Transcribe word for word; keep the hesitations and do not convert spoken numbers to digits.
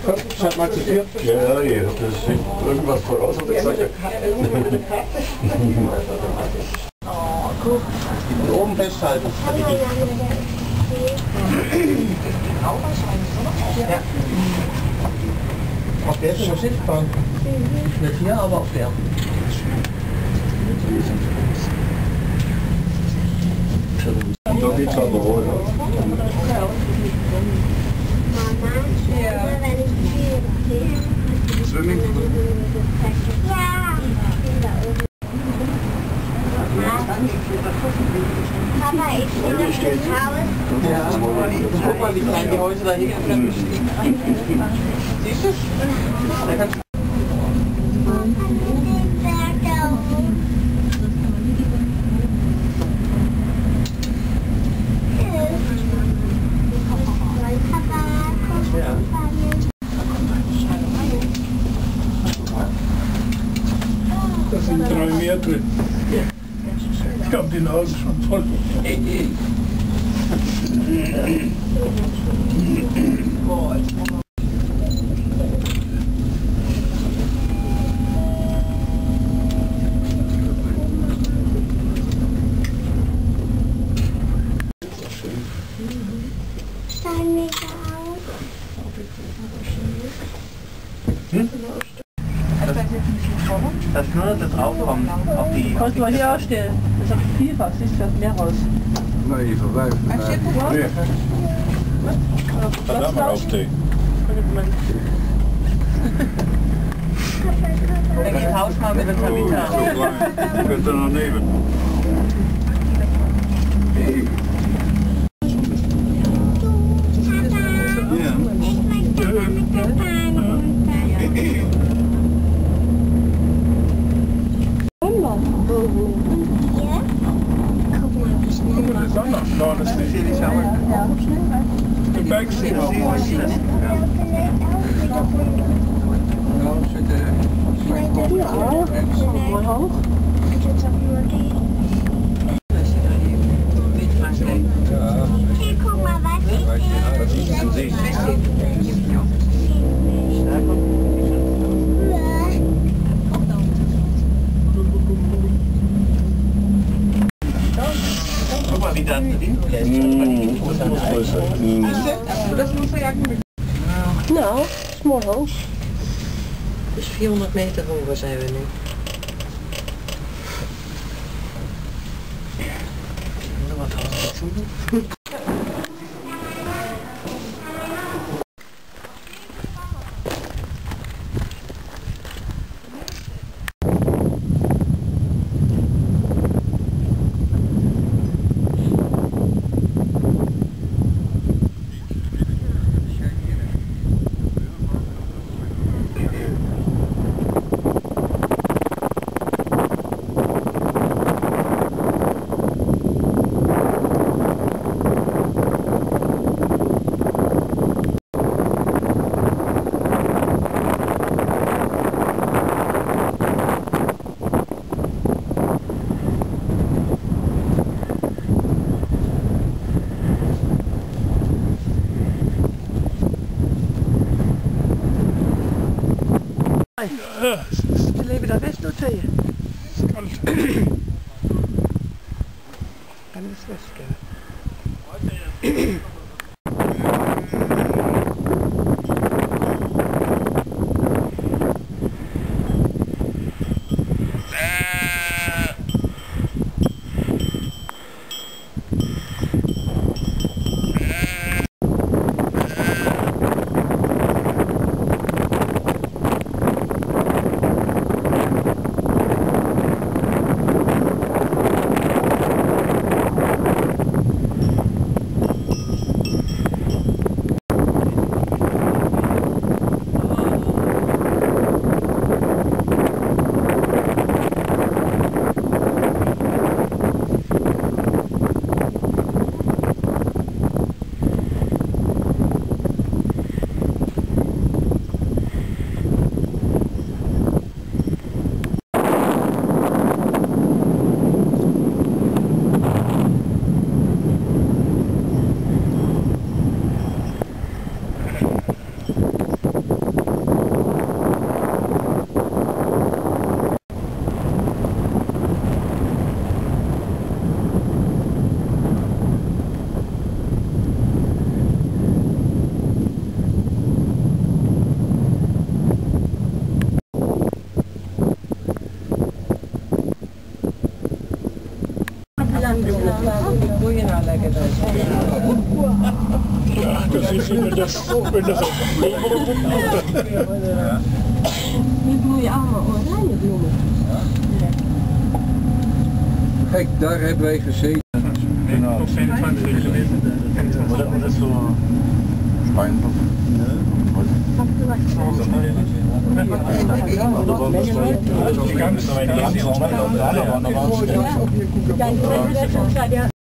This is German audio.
Seid mal zu viert? Ja, ja, ja, das ist irgendwas voraus, hat er gesagt. Oh, guck. Und oben festhalten. Ja. Auf der ist eine Schiffbahn. Nicht hier, aber auf der. Da geht's aber wohl. Swimmingpool. Ja. Papa, ich stehe das Haus. Ja, guck mal, wie klein die Häuser da hinten stehen. Siehst du? Da kannst Da sind drei mehr drin. Ich habe die Nase schon voll. Hm? Das ist nur das Draufkommen auf die... Kannst du mal hier aufstellen. Das ist auch vielfach, siehst du, mehr raus. Nee, verwijf. Nee. Was Lass mal aufstehen. Er geht Haus mal mit der Tabita. So klein. Könnt ihr noch nehmen. No, das ist nicht. Die Bags sind auch mal. Hier, guck mal, was ich denn? Guck mal, wie das drin Nou, small house. Dus vierhonderd meter hoger zijn we nu. Wat had ik Ze leven daar best door tweeën. Kalt. En dat is best kunnen. Ja, dan zit je met de met de Nu bloeien allemaal oranje bloemen. Kijk, daar hebben wij gezeten. Genau. Dat is zo... Spijnhof. Ja.